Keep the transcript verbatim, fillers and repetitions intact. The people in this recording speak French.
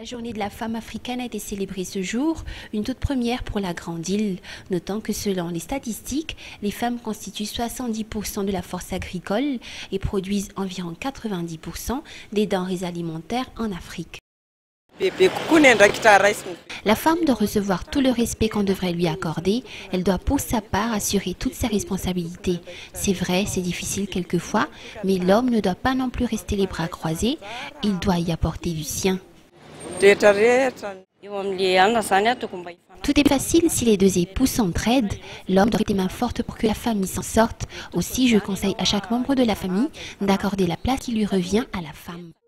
La journée de la femme africaine a été célébrée ce jour, une toute première pour la Grande Île. Notant que selon les statistiques, les femmes constituent soixante-dix pour cent de la force agricole et produisent environ quatre-vingt-dix pour cent des denrées alimentaires en Afrique. La femme doit recevoir tout le respect qu'on devrait lui accorder. Elle doit pour sa part assurer toutes ses responsabilités. C'est vrai, c'est difficile quelquefois, mais l'homme ne doit pas non plus rester les bras croisés. Il doit y apporter du sien. Tout est facile si les deux époux s'entraident. L'homme doit être des mains fortes pour que la famille s'en sorte. Aussi, je conseille à chaque membre de la famille d'accorder la place qui lui revient à la femme.